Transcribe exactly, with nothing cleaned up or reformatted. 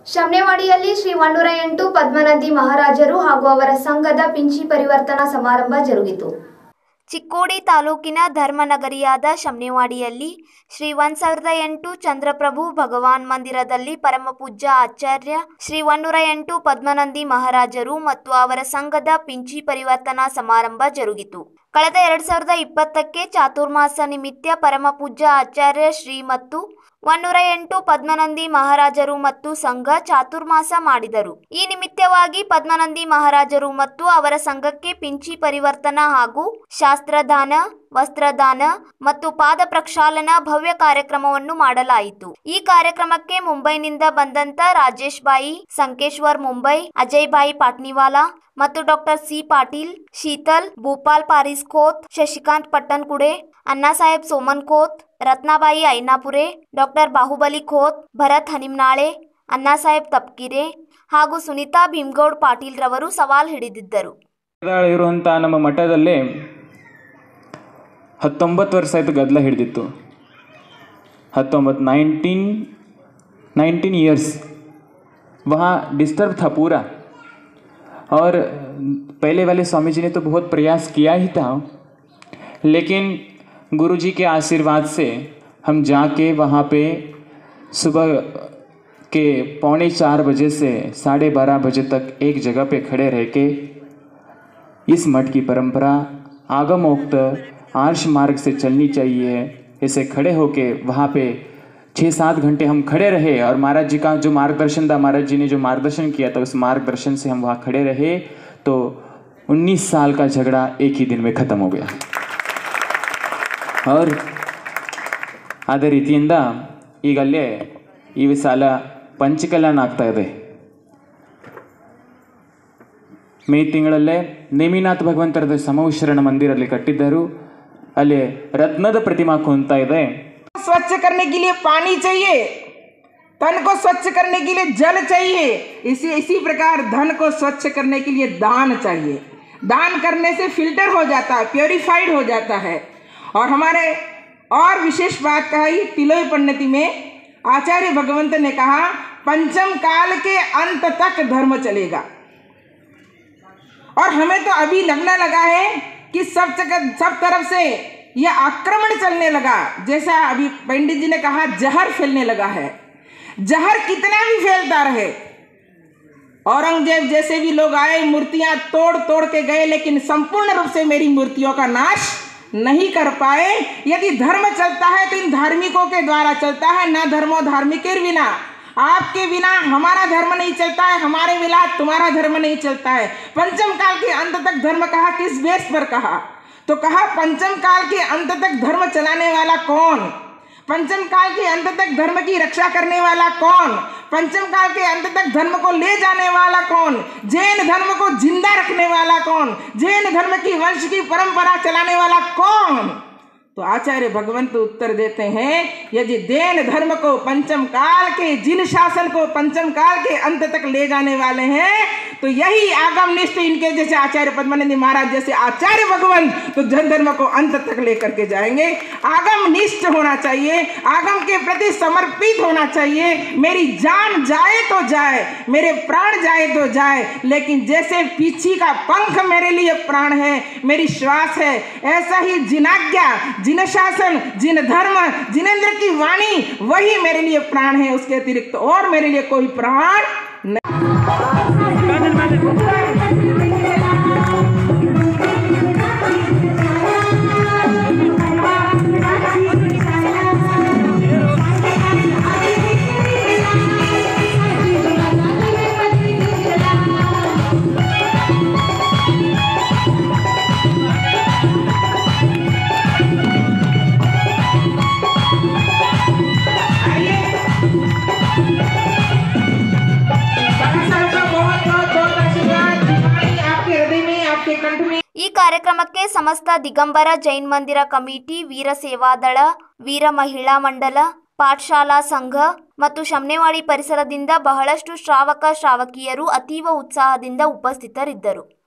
ಶಮ್ನೇವಾಡಿಯಲ್ಲಿ ಶ್ರೀ ಒನ್ನೂರ ಎಂಟು ಪದ್ಮನಂದಿ ಮಹಾರಾಜರು ಹಾಗೂ ಅವರ ಸಂಘದ ಪಿಂಚಿ ಪರಿವರ್ತನಾ ಸಮಾರಂಭ ಜರುಗಿತು. ಚಿಕ್ಕೋಡಿ ತಾಲೂಕಿನ ಧರ್ಮನಗರಿಯಾದ ಶಮ್ನೇವಾಡಿಯಲ್ಲಿ ಶ್ರೀ ಒಂದು ಸಾವಿರದ ಎಂಟು ಚಂದ್ರಪ್ರಭು ಭಗವಾನ್ ಮಂದಿರದಲ್ಲಿ ಪರಮಪೂಜ್ಯ ಆಚಾರ್ಯ ಶ್ರೀ ಒನ್ನೂರ ಎಂಟು ಪದ್ಮನಂದಿ ಮಹಾರಾಜರು ಮತ್ತು ಅವರ ಸಂಘದ ಪಿಂಚಿ ಪರಿವರ್ತನಾ ಸಮಾರಂಭ ಜರುಗಿತು. ಕಳೆದ ಎರಡ್ ಸಾವಿರದ ಇಪ್ಪತ್ತಕ್ಕೆ ಚಾತುರ್ಮಾಸ ನಿಮಿತ್ತ ಪರಮಪೂಜ್ಯ ಆಚಾರ್ಯ ಶ್ರೀ ಮತ್ತು ಒನ್ನೂರ ಎಂಟು ಪದ್ಮನಂದಿ ಮಹಾರಾಜರು ಮತ್ತು ಸಂಘ ಚಾತುರ್ಮಾಸ ಮಾಡಿದರು. ಈ ನಿಮಿತ್ತವಾಗಿ ಪದ್ಮನಂದಿ ಮಹಾರಾಜರು ಮತ್ತು ಅವರ ಸಂಘಕ್ಕೆ ಪಿಂಚಿ ಪರಿವರ್ತನಾ ಹಾಗೂ ಶಾಸ್ತ್ರದಾನ, ವಸ್ತ್ರದಾನ ಮತ್ತು ಪಾದ ಪ್ರಕ್ಷಾಳನ ಭವ್ಯ ಕಾರ್ಯಕ್ರಮವನ್ನು ಮಾಡಲಾಯಿತು. ಈ ಕಾರ್ಯಕ್ರಮಕ್ಕೆ ಮುಂಬೈನಿಂದ ಬಂದಂತ ರಾಜೇಶ್ ಬಾಯಿ ಸಂಕೇಶ್ವರ್ ಮುಂಬೈ, ಅಜಯ್ ಬಾಯಿ ಪಾಟ್ನಿವಾಲಾ ಮತ್ತು doctor C Patil, Sheetal, Bhupal Paris Khot, Shashikant Pattankude, Annasaheb Soman Khot, Ratnabai Ainapure, doctor Bahubali Khot, Bharat Hanimnale, Annasaheb Tapkire ಹಾಗೂ ಸುನೀತಾ ಭೀಮ್ಗೌಡ್ ಪಾಟೀಲ್ ರವರು ಸವಾಲ್ ಹಿಡಿದಿದ್ದರು. ಇರುವಂಥ ನಮ್ಮ ಮಠದಲ್ಲಿ ಹತ್ತೊಂಬತ್ತು ವರ್ಷ ಆಯಿತು ಗದ್ದಲ ಹಿಡಿದಿತ್ತು. ಹತ್ತೊಂಬತ್ತು नाइनटीन नाइनटीन ईयर्स वहाँ डिस्टर्ब था पूरा. और पहले वाले स्वामी जी ने तो बहुत प्रयास किया ही था, लेकिन गुरु जी के आशीर्वाद से हम जाके वहाँ पे सुबह के पौने चार बजे से साढ़े बारह बजे तक एक जगह पे खड़े रह के इस मठ की परंपरा आगमोक्त आर्ष मार्ग से चलनी चाहिए, इसे खड़े होके वहाँ पे छः सात घंटे हम खड़े रहे. और महाराज जी का जो मार्गदर्शन था, महाराज जी ने जो मार्गदर्शन किया था, उस मार्गदर्शन से हम वहाँ खड़े रहे तो उन्नीस साल का झगड़ा एक ही दिन में ख़त्म हो गया. और ಅದೇ ರೀತಿಯಿಂದ ಈಗಲ್ಲೇ ಈ ಸಾಲ ಪಂಚಕಲ್ಯಾಣ ಆಗ್ತಾ ಇದೆ. ಮೇ ತಿಂಗಳಲ್ಲೇ ನೇಮಿನಾಥ ಭಗವಂತರದ ಸಮವಿಶರಣ ಮಂದಿರಲ್ಲಿ ಕಟ್ಟಿದ್ದರು. ಅಲ್ಲಿ ರತ್ನದ ಪ್ರತಿಮಾ ಕುಂತಾ ಇದೆ. स्वच्छ करने के लिए पानी चाहिए, तन को स्वच्छ करने के लिए जल चाहिए, इसी इसी प्रकार धन को स्वच्छ करने के लिए दान चाहिए. दान करने से फिल्टर हो जाता है, प्योरीफाइड हो जाता है. और हमारे और विशेष बात कही तिलोई पन्नति में आचार्य भगवंत ने कहा पंचम काल के अंत तक धर्म चलेगा. और हमें तो अभी लगने लगा है कि सब जगह सब तरफ से यह आक्रमण चलने लगा. जैसा अभी पंडित जी ने कहा जहर फैलने लगा है. जहर कितना भी फैलता रहे, औरंगजेब जैसे भी लोग आए मूर्तियां तोड़ तोड़ के गए, लेकिन संपूर्ण रूप से मेरी मूर्तियों का नाश नहीं कर पाए. यदि धर्म चलता है तो इन धार्मिकों के द्वारा चलता है, ना धर्मो धार्मिक बिना. आपके बिना हमारा धर्म नहीं चलता है, हमारे बिना तुम्हारा धर्म नहीं चलता है. पंचम काल के अंत तक धर्म कहा, किस बेस पर कहा? तो कहा पंचम काल के अंत तक धर्म चलाने वाला कौन? पंचम काल के अंत तक धर्म की रक्षा करने वाला कौन? पंचम काल के अंत तक धर्म को ले जाने वाला कौन? जैन धर्म को जिंदा रखने वाला कौन? जैन धर्म की वंश की परंपरा चलाने वाला कौन? तो आचार्य भगवंत उत्तर देते हैं, यदि जैन धर्म को पंचम काल के जिन शासन को पंचम काल के अंत तक ले जाने वाले हैं, तो यही आगम निष्ठ इनके जैसे आचार्य पद्मनंदी महाराज जैसे आचार्य भगवंत तो जैन धर्म को अंत तक लेकर के जाएंगे. आगम निष्ठ होना चाहिए, आगम के प्रति समर्पित होना चाहिए. मेरी जान जाए तो जाए, मेरे प्राण जाए तो जाए, लेकिन जैसे पीछी का पंख मेरे लिए प्राण है, मेरी श्वास है, ऐसा ही जिनाज्ञा, जिन शासन, जिन धर्म, जिनेंद्र की वाणी वही मेरे लिए प्राण है. उसके अतिरिक्त और मेरे लिए कोई प्राण नहीं. ಈ ಕಾರ್ಯಕ್ರಮಕ್ಕೆ ಸಮಸ್ತ ದಿಗಂಬರ ಜೈನ್ ಮಂದಿರ ಕಮಿಟಿ, ವೀರ ಸೇವಾದಳ, ವೀರ ಮಹಿಳಾ ಮಂಡಲ, ಪಾಠಶಾಲಾ ಸಂಘ ಮತ್ತು ಶಮ್ನೇವಾಡಿ ಪರಿಸರದಿಂದ ಬಹಳಷ್ಟು ಶ್ರಾವಕ ಶ್ರಾವಕಿಯರು ಅತೀವ ಉತ್ಸಾಹದಿಂದ ಉಪಸ್ಥಿತರಿದ್ದರು.